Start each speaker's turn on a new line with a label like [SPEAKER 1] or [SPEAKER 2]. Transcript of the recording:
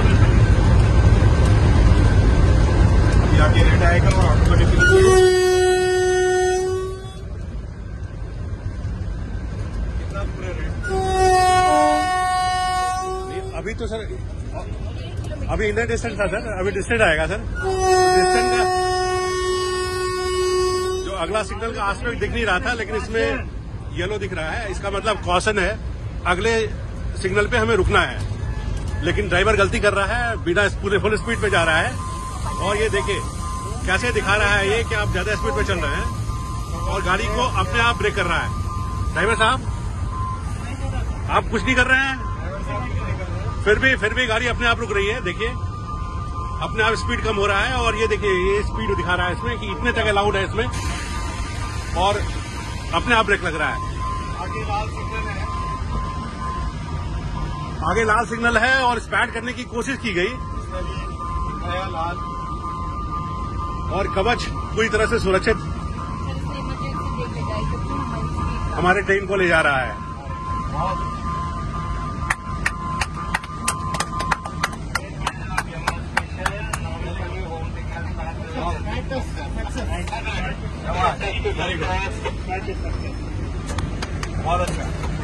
[SPEAKER 1] आगे रेड आएगा और ऑटोमेटिकली कितना पूरे रेड।
[SPEAKER 2] अभी तो सर अभी इंडियन डिस्टेंस था सर, अभी डिस्टेंस आएगा सर। डिस्टेंस का जो अगला सिग्नल का आस्पेक्ट दिख नहीं रहा था, लेकिन इसमें येलो दिख रहा है, इसका मतलब कॉशन है, अगले सिग्नल पे हमें रुकना है। लेकिन ड्राइवर गलती कर रहा है, बिना पूरे फुल स्पीड पे जा रहा है। और ये देखिए कैसे दिखा रहा है ये कि आप ज्यादा स्पीड पे चल रहे हैं, और गाड़ी को अपने आप ब्रेक कर रहा है। ड्राइवर साहब आप कुछ नहीं कर रहे हैं, फिर भी गाड़ी अपने आप रुक रही है। देखिए अपने आप स्पीड कम हो रहा है, और ये देखिए ये स्पीड दिखा रहा है इसमें कि इतने तक अलाउड है इसमें, और अपने आप ब्रेक लग रहा है।
[SPEAKER 1] आगे लाल सिग्नल है,
[SPEAKER 2] आगे लाल सिग्नल है और स्पैड करने की कोशिश की गई,
[SPEAKER 1] नया लाल,
[SPEAKER 2] और कवच पूरी तरह से सुरक्षित हमारे ट्रेन को ले जा रहा है।
[SPEAKER 1] बहुत अच्छा।